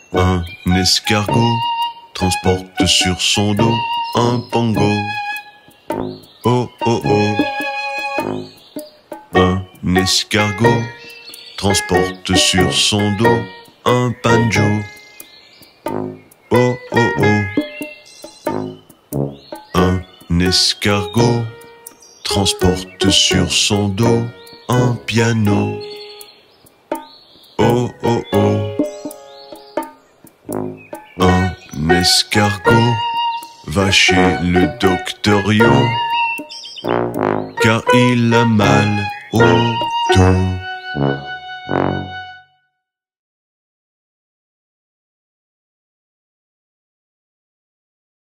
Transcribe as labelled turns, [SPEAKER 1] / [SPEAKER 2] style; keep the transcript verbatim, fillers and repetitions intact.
[SPEAKER 1] Un escargot transporte sur son dos un pongo. Oh oh oh. Un escargot transporte sur son dos un banjo. Oh oh oh. Un escargot transporte sur son dos un piano. Oh oh oh. Un escargot va chez le docteur Yo, car il a mal au dos.